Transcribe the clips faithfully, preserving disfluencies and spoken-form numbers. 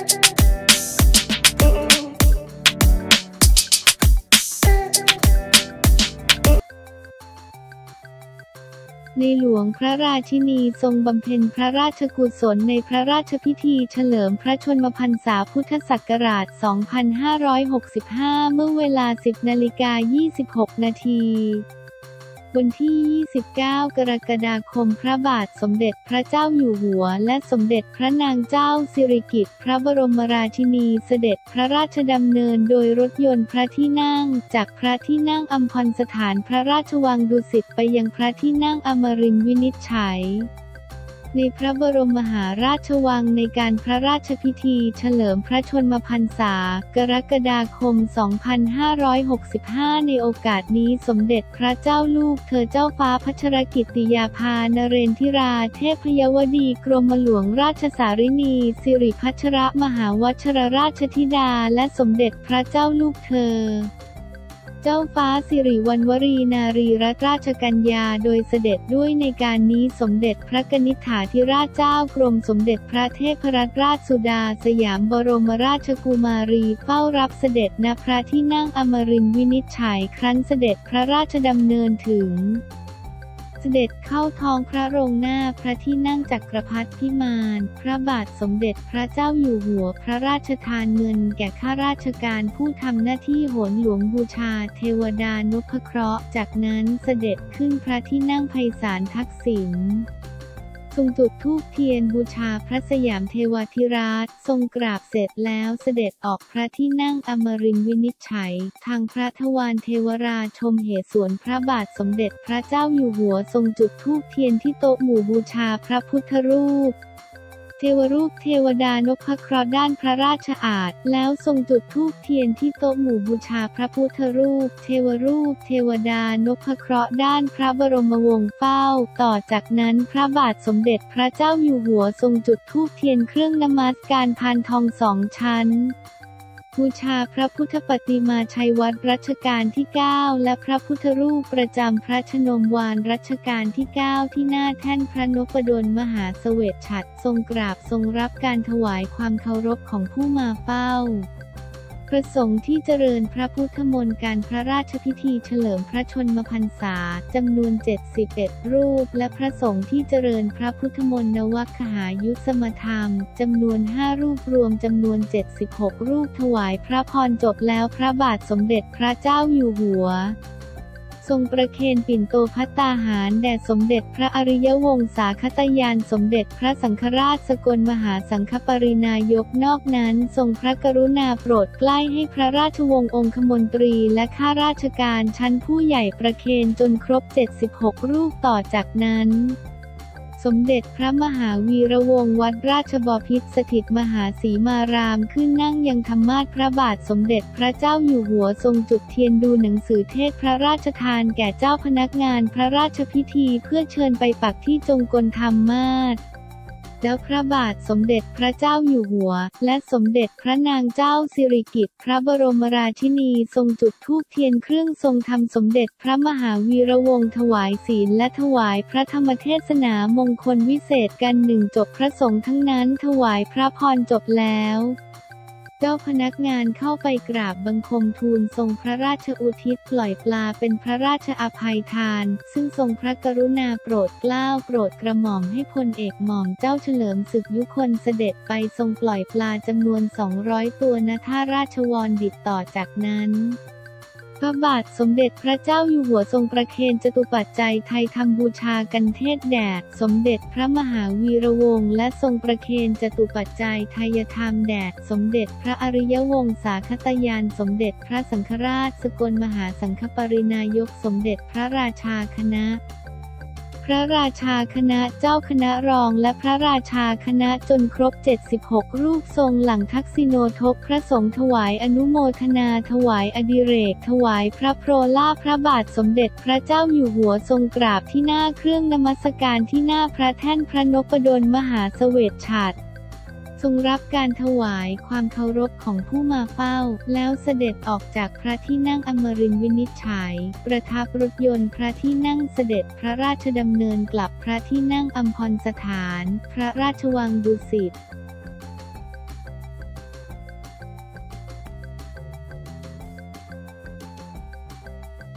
ในหลวงพระราชินีทรงบำเพ็ญพระราชกุศลในพระราชพิธีเฉลิมพระชนมพรรษาพุทธศักราช สองพันห้าร้อยหกสิบห้า เมื่อเวลา สิบนาฬิกายี่สิบหกนาทีวันที่ ยี่สิบเก้า กรกฎาคมพระบาทสมเด็จพระเจ้าอยู่หัวและสมเด็จพระนางเจ้าสิริกิติ์พระบรมราชินีเสด็จพระราชดำเนินโดยรถยนต์พระที่นั่งจากพระที่นั่งอัมพรสถานพระราชวังดุสิตไปยังพระที่นั่งอมรินทร์วินิจฉัยในพระบรมมหาราชวังในการพระราชพิธีเฉลิมพระชนมพรรษากรกฎาคม สองพันห้าร้อยหกสิบห้า ในโอกาสนี้สมเด็จพระเจ้าลูกเธอเจ้าฟ้าพัชรกิติยาภานเรนทิราเทพยวดีกรมหลวงราชสารินีสิริพัชรมหาวชิรราชธิดาและสมเด็จพระเจ้าลูกเธอเจ้าฟ้าสิริวัณวรีนารีรัตนราชกัญญาโดยเสด็จด้วยในการนี้สมเด็จพระกนิษฐาธิราชเจ้ากรมสมเด็จพระเทพรัตนราชสุดาสยามบรมราชกุมารีเฝ้ารับเสด็จณพระที่นั่งอมรินทร์วินิจฉัยครั้นเสด็จพระราชดำเนินถึงเสด็จเข้าท้องพระโรงหน้าพระที่นั่งจักรพรรดิพิมานพระบาทสมเด็จพระเจ้าอยู่หัวพระราชทานเงินแก่ข้าราชการผู้ทำหน้าที่โหนหลวงบูชาเทวดานพเคราะห์จากนั้นเสด็จขึ้นพระที่นั่งไพศาลทักษิณทรงจุดธูปเทียนบูชาพระสยามเทวาธิราชทรงกราบเสร็จแล้วเสด็จออกพระที่นั่งอมรินทร์วินิจฉัยทางพระทวารเทวราชมเหสวนพระบาทสมเด็จพระเจ้าอยู่หัวทรงจุดธูปเทียนที่โต๊ะหมู่บูชาพระพุทธรูปเทวรูปเทวดานพเคราะห์ด้านพระราชอาสน์แล้วทรงจุดธูปเทียนที่โต๊ะหมู่บูชาพระพุทธรูปเทวรูปเทวดานพเคราะห์ด้านพระบรมวงศ์เฝ้าต่อจากนั้นพระบาทสมเด็จพระเจ้าอยู่หัวทรงจุดธูปเทียนเครื่องนมัสการพานทองสองชั้นบูชาพระพุทธปฏิมาชัยวัดรัชกาลที่ เก้า และพระพุทธรูปประจำพระชนมวาลรัชกาลที่ เก้า ที่หน้าแท่นพระนพดลมหาเสวตฉัตรทรงกราบทรงรับการถวายความเคารพของผู้มาเฝ้าประสงค์ที่เจริญพระพุทธมนต์การพระราชพิธีเฉลิมพระชนมพรรษาจำนวนเจ็ดสิบเอ็ดรูปและพระสงฆ์ที่เจริญพระพุทธมนต์นวคหายุสมธรรมจำนวนห้ารูปรวมจำนวนเจ็ดสิบหกรูปถวายพระพรจบแล้วพระบาทสมเด็จพระเจ้าอยู่หัวทรงประเคนปิ่นโตภัตตาหารแด่สมเด็จพระอริยวงศาคตญาณสมเด็จพระสังฆราชสกลมหาสังฆปรินายกนอกนั้นทรงพระกรุณาโปรดใกล้ให้พระราชวงศ์องคมนตรีและข้าราชการชั้นผู้ใหญ่ประเคนจนครบเจ็ดสิบหกรูปต่อจากนั้นสมเด็จพระมหาวีระวงศ์วัดราชบพิตรสถิตมหาสีมารามขึ้นนั่งยังธรรมาสน์พระบาทสมเด็จพระเจ้าอยู่หัวทรงจุดเทียนดูหนังสือเทศพระราชทานแก่เจ้าพนักงานพระราชพิธีเพื่อเชิญไปปักที่จงกลธรรมาสน์แล้วพระบาทสมเด็จพระเจ้าอยู่หัวและสมเด็จพระนางเจ้าสิริกิติ์พระบรมราชินีทรงจุดธูปเทียนเครื่องทรงธรรมสมเด็จพระมหาวีระวงศ์ถวายศีลและถวายพระธรรมเทศนามงคลวิเศษกันหนึ่งจบพระสงฆ์ทั้งนั้นถวายพระพรจบแล้วเจ้าพนักงานเข้าไปกราบบังคมทูลทรงพระราชอุทิศปล่อยปลาเป็นพระราชอภัยทานซึ่งทรงพระกรุณาโปรดเกล้าโปรดกระหม่อมให้พลเอกหม่อมเจ้าเฉลิมศึกยุคนเสด็จไปทรงปล่อยปลาจำนวนสองร้อยตัวณท่าราชวรดิตต่อจากนั้นพระบาทสมเด็จพระเจ้าอยู่หัวทรงประเคนจตุปัจจัยไทยทำบูชากันเทศแด่สมเด็จพระมหาวีระวงศ์และทรงประเคนจตุปัจจัยไทยธรรมแด่สมเด็จพระอริยวงศาคตญาณสมเด็จพระสังฆราชสกลมหาสังฆปรินายกสมเด็จพระราชาคณะพระราชาคณะเจ้าคณะรองและพระราชาคณะจนครบเจ็ดสิบหกรูปทรงหลังทักษิโนทกพระสงฆ์ถวายอนุโมทนาถวายอดิเรกถวายพระโพล่าพระบาทสมเด็จพระเจ้าอยู่หัวทรงกราบที่หน้าเครื่องนมัสการที่หน้าพระแท่นพระนพดลมหาเสวตฉัตรทรงรับการถวายความเคารพของผู้มาเฝ้าแล้วเสด็จออกจากพระที่นั่งอมรินทร์วินิจฉัยประทับรถยนต์พระที่นั่งเสด็จพระราชดำเนินกลับพระที่นั่งอัมพรสถานพระราชวังดุสิต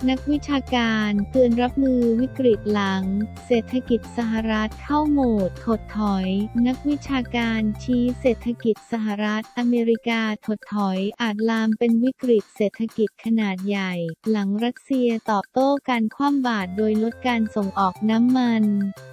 นักวิชาการเตือนรับมือวิกฤตหลังเศรษฐกิจสหรัฐเข้าโหมดถดถอยนักวิชาการชี้เศรษฐกิจสหรัฐอเมริกาถดถอยอาจลามเป็นวิกฤตเศรษฐกิจขนาดใหญ่หลังรัสเซียตอบโต้การคว่ำบาตรโดยลดการส่งออกน้ำมัน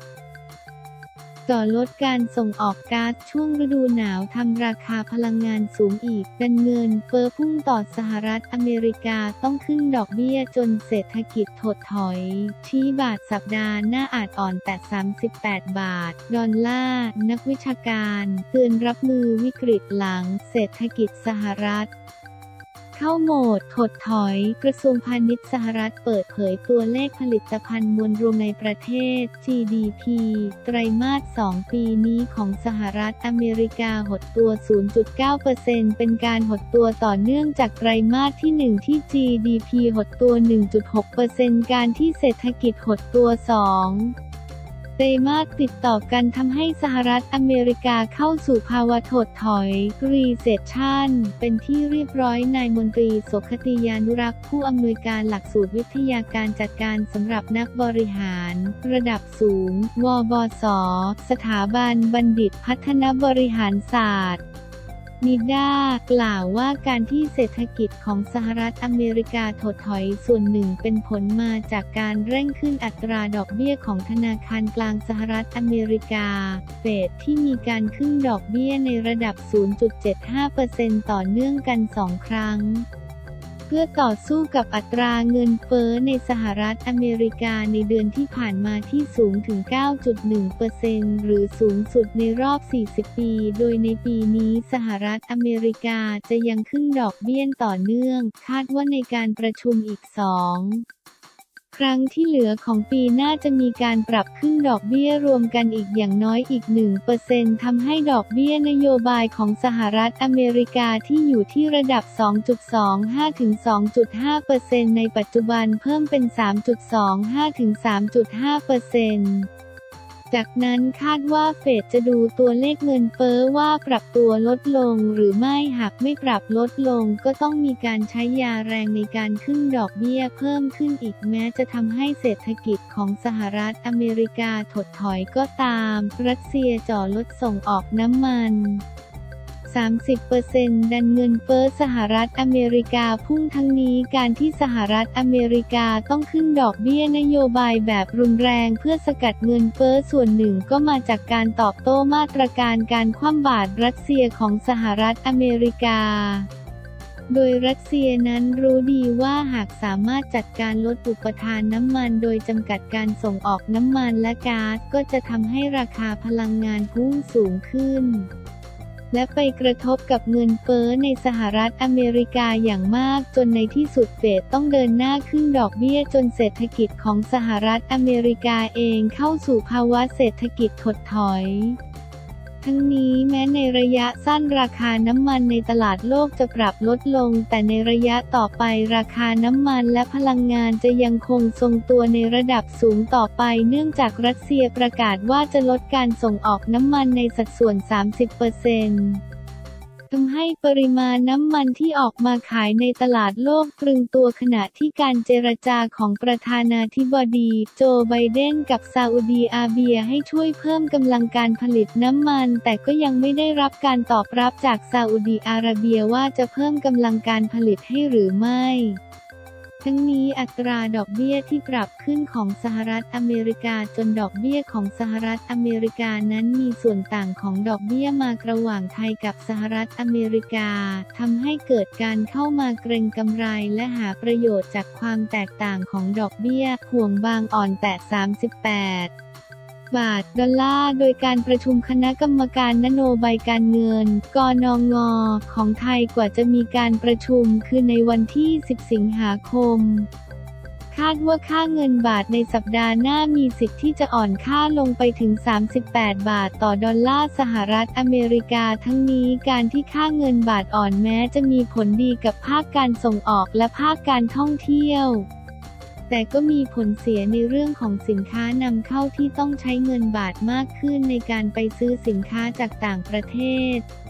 ต่อลดการส่งออกก๊าซช่วงฤดูหนาวทำราคาพลังงานสูงอีกกันเงินเฟ้อพุ่งต่อสหรัฐอเมริกาต้องขึ้นดอกเบี้ยจนเศรษฐกิจถดถอยชี้บาทสัปดาห์หน้าอาจอ่อนแต่สามสิบแปดบาทดอลลาร์นักวิชาการเตือนรับมือวิกฤตหลังเศรษฐกิจสหรัฐเข้าโหมดถดถอยกระทรวงพาณิชย์สหรัฐเปิดเผยตัวเลขผลิตภัณฑ์มวลรวมในประเทศ จี ดี พี ไตรมาสสองปีนี้ของสหรัฐอเมริกาหดตัว ศูนย์จุดเก้าเปอร์เซ็นต์ เป็นการหดตัวต่อเนื่องจากไตรมาสที่ หนึ่ง ที่ จี ดี พี หดตัว หนึ่งจุดหกเปอร์เซ็นต์ การที่เศรษฐกิจหดตัว สองไตรมาสติดต่อกันทำให้สหรัฐอเมริกาเข้าสู่ภาวะถดถอย Recession เป็นที่เรียบร้อยนายมนตรีโสคติยานุรักษ์ผู้อำนวยการหลักสูตรวิทยาการจัดการสำหรับนักบริหารระดับสูง วบส สถาบันบัณฑิตพัฒนบริหารศาสตร์นิด้ากล่าวว่าการที่เศรษฐกิจของสหรัฐอเมริกาถดถอยส่วนหนึ่งเป็นผลมาจากการเร่งขึ้นอัตราดอกเบี้ยของธนาคารกลางสหรัฐอเมริกาเฟดที่มีการขึ้นดอกเบี้ยในระดับ ศูนย์จุดเจ็ดห้าเปอร์เซ็นต์ ต่อเนื่องกันสองครั้งเพื่อต่อสู้กับอัตราเงินเฟ้อในสหรัฐอเมริกาในเดือนที่ผ่านมาที่สูงถึง เก้าจุดหนึ่งเปอร์เซ็นต์ หรือสูงสุดในรอบ สี่สิบ ปี โดยในปีนี้สหรัฐอเมริกาจะยังขึ้นดอกเบี้ยต่อเนื่องคาดว่าในการประชุมอีก สองครั้งที่เหลือของปีหน้าจะมีการปรับขึ้นดอกเบี้ยรวมกันอีกอย่างน้อยอีก หนึ่งเปอร์เซ็นต์ ทำให้ดอกเบี้ยนโยบายของสหรัฐอเมริกาที่อยู่ที่ระดับ สองจุดสองห้า ถึง สองจุดห้า เปอร์เซ็นต์ ในปัจจุบันเพิ่มเป็น สามจุดสองห้า ถึง สามจุดห้า เปอร์เซ็นต์จากนั้นคาดว่าเฟดจะดูตัวเลขเงินเฟ้อว่าปรับตัวลดลงหรือไม่หากไม่ปรับลดลงก็ต้องมีการใช้ยาแรงในการขึ้นดอกเบี้ยเพิ่มขึ้นอีกแม้จะทำให้เศรษฐกิจของสหรัฐอเมริกาถดถอยก็ตามรัสเซียจ่อลดส่งออกน้ำมันสามสิบเปอร์เซ็นต์ ดันเงินเฟ้อสหรัฐอเมริกาพุ่งทั้งนี้การที่สหรัฐอเมริกาต้องขึ้นดอกเบี้ยนโยบายแบบรุนแรงเพื่อสกัดเงินเฟ้อส่วนหนึ่งก็มาจากการตอบโต้มาตรการการคว่ำบาตรรัสเซียของสหรัฐอเมริกาโดยรัสเซียนั้นรู้ดีว่าหากสามารถจัดการลดอุปทานน้ำมันโดยจำกัดการส่งออกน้ำมันและก๊าซก็จะทำให้ราคาพลังงานพุ่งสูงขึ้นและไปกระทบกับเงินเฟ้อในสหรัฐอเมริกาอย่างมากจนในที่สุดเฟดต้องเดินหน้าขึ้นดอกเบี้ยจนเศรษฐกิจของสหรัฐอเมริกาเองเข้าสู่ภาวะเศรษฐกิจถดถอยทั้งนี้แม้ในระยะสั้นราคาน้ำมันในตลาดโลกจะปรับลดลงแต่ในระยะต่อไปราคาน้ำมันและพลังงานจะยังคงทรงตัวในระดับสูงต่อไปเนื่องจากรัสเซียประกาศว่าจะลดการส่งออกน้ำมันในสัดส่วน สามสิบเปอร์เซ็นต์ทำให้ปริมาณน้ำมันที่ออกมาขายในตลาดโลกตรึงตัวขณะที่การเจรจาของประธานาธิบดีโจไบเดนกับซาอุดีอาระเบียให้ช่วยเพิ่มกำลังการผลิตน้ำมันแต่ก็ยังไม่ได้รับการตอบรับจากซาอุดีอาระเบียว่าจะเพิ่มกำลังการผลิตให้หรือไม่ทั้งนี้อัตราดอกเบี้ยที่ปรับขึ้นของสหรัฐอเมริกาจนดอกเบี้ยของสหรัฐอเมริกานั้นมีส่วนต่างของดอกเบี้ยมากระหว่างไทยกับสหรัฐอเมริกาทำให้เกิดการเข้ามาเกรงกำไรและหาประโยชน์จากความแตกต่างของดอกเบี้ยห่วงบางอ่อนแตะสามสิบแปดบาทดอลลาร์โดยการประชุมคณะกรรมการนโยบายการเงินกนง.ของไทยกว่าจะมีการประชุมคือในวันที่สิบสิงหาคมคาดว่าค่าเงินบาทในสัปดาห์หน้ามีสิทธิ์ที่จะอ่อนค่าลงไปถึงสามสิบแปดบาทต่อดอลลาร์สหรัฐอเมริกาทั้งนี้การที่ค่าเงินบาทอ่อนแม้จะมีผลดีกับภาคการส่งออกและภาคการท่องเที่ยวแต่ก็มีผลเสียในเรื่องของสินค้านำเข้าที่ต้องใช้เงินบาทมากขึ้นในการไปซื้อสินค้าจากต่างประเทศ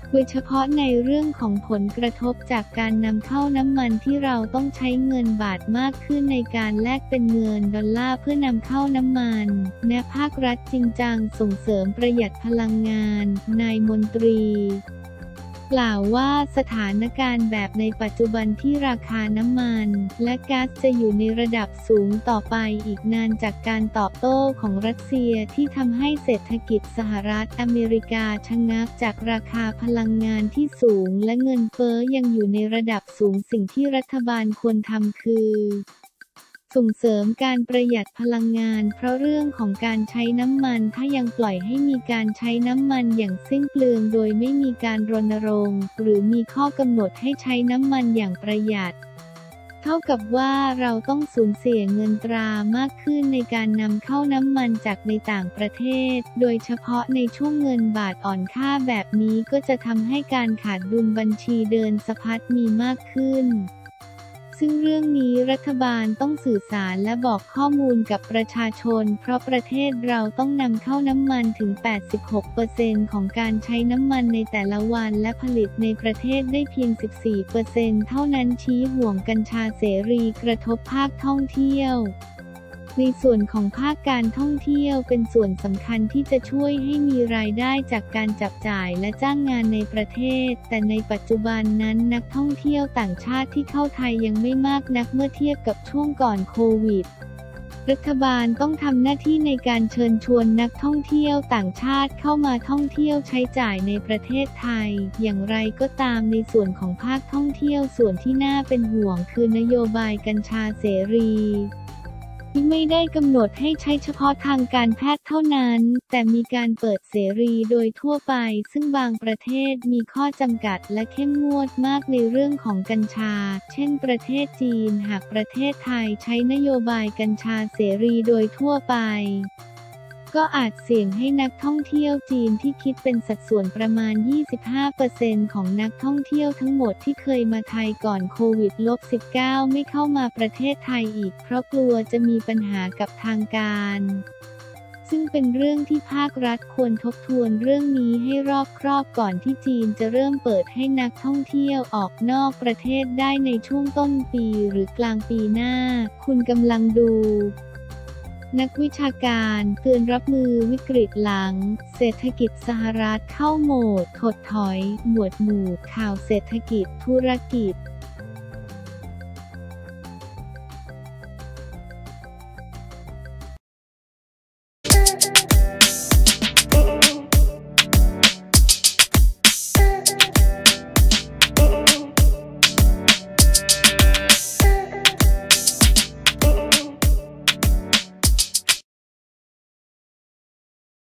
โดยเฉพาะในเรื่องของผลกระทบจากการนำเข้าน้ำมันที่เราต้องใช้เงินบาทมากขึ้นในการแลกเป็นเงินดอลลาร์เพื่อนำเข้าน้ำมันและภาครัฐจริงจังส่งเสริมประหยัดพลังงานนายมนตรีกล่าวว่าสถานการณ์แบบในปัจจุบันที่ราคาน้ำมันและก๊าซจะอยู่ในระดับสูงต่อไปอีกนานจากการตอบโต้ของรัสเซียที่ทำให้เศรษฐกิจสหรัฐอเมริกาชะงักจากราคาพลังงานที่สูงและเงินเฟ้อยังอยู่ในระดับสูงสิ่งที่รัฐบาลควรทำคือส่งเสริมการประหยัดพลังงานเพราะเรื่องของการใช้น้ำมันถ้ายังปล่อยให้มีการใช้น้ำมันอย่างสิ้นเปลืองโดยไม่มีการรณรงค์หรือมีข้อกำหนดให้ใช้น้ำมันอย่างประหยัดเท่ากับว่าเราต้องสูญเสียเงินตรามากขึ้นในการนำเข้าน้ำมันจากในต่างประเทศโดยเฉพาะในช่วงเงินบาทอ่อนค่าแบบนี้ก็จะทำให้การขาดดุลบัญชีเดินสะพัดมีมากขึ้นซึ่งเรื่องนี้รัฐบาลต้องสื่อสารและบอกข้อมูลกับประชาชนเพราะประเทศเราต้องนำเข้าน้ำมันถึง แปดสิบหกเปอร์เซ็นต์ ของการใช้น้ำมันในแต่ละวันและผลิตในประเทศได้เพียง สิบสี่เปอร์เซ็นต์ เท่านั้นชี้ห่วงกัญชาเสรีกระทบภาคท่องเที่ยวในส่วนของภาคการท่องเที่ยวเป็นส่วนสำคัญที่จะช่วยให้มีรายได้จากการจับจ่ายและจ้างงานในประเทศแต่ในปัจจุบันนั้นนักท่องเที่ยวต่างชาติที่เข้าไทยยังไม่มากนักเมื่อเทียบกับช่วงก่อนโควิดรัฐบาลต้องทำหน้าที่ในการเชิญชวนนักท่องเที่ยวต่างชาติเข้ามาท่องเที่ยวใช้จ่ายในประเทศไทยอย่างไรก็ตามในส่วนของภาคท่องเที่ยวส่วนที่น่าเป็นห่วงคือนโยบายกัญชาเสรีที่ไม่ได้กำหนดให้ใช้เฉพาะทางการแพทย์เท่านั้นแต่มีการเปิดเสรีโดยทั่วไปซึ่งบางประเทศมีข้อจำกัดและเข้มงวดมากในเรื่องของกัญชาเช่นประเทศจีนหากประเทศไทยใช้นโยบายกัญชาเสรีโดยทั่วไปก็อาจเสี่ยงให้นักท่องเที่ยวจีนที่คิดเป็นสัดส่วนประมาณ ยี่สิบห้าเปอร์เซ็นต์ ของนักท่องเที่ยวทั้งหมดที่เคยมาไทยก่อนโควิด สิบเก้า ไม่เข้ามาประเทศไทยอีกเพราะกลัวจะมีปัญหากับทางการซึ่งเป็นเรื่องที่ภาครัฐควรทบทวนเรื่องนี้ให้รอบคอบก่อนที่จีนจะเริ่มเปิดให้นักท่องเที่ยวออกนอกประเทศได้ในช่วงต้นปีหรือกลางปีหน้าคุณกำลังดูนักวิชาการเตือนรับมือวิกฤตหลังเศรษฐกิจสหรัฐเข้าโหมดถดถอยหมวดหมู่ข่าวเศรษฐกิจธุรกิจ